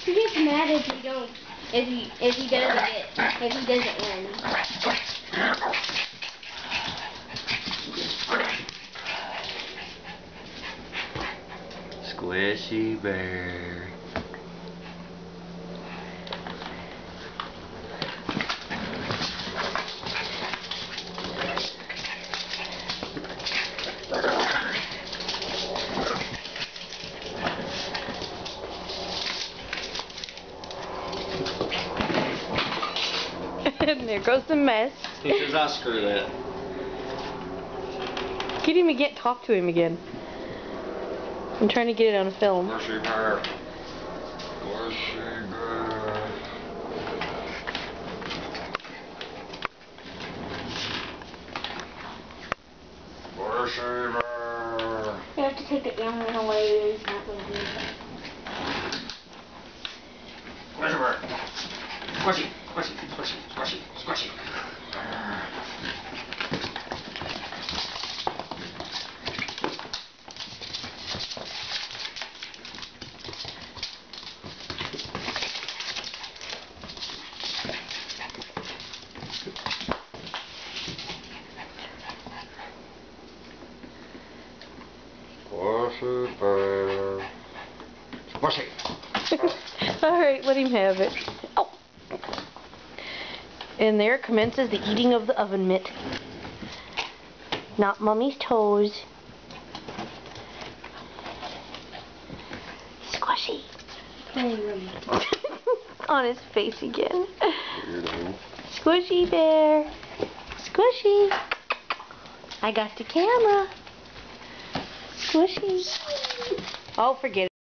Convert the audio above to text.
He gets mad if he don't, if he doesn't win. Squishy bear. And there goes the mess. He says, I'll screw that. Get him again. Talk to him again. I'm trying to get it on film. Squishy bear. Squishy bear. Squishy bear. You have to take the animal away. He's not going to do that. Squishy bear. Squishy, squishy, squishy, squishy, squishy. Squishy bear. Squishy. Alright, let him have it. Oh. And there commences the eating of the oven mitt. Not Mummy's toes. Squishy. On his face again. Squishy bear. Squishy. I got the camera. Squishy. Oh, forget it.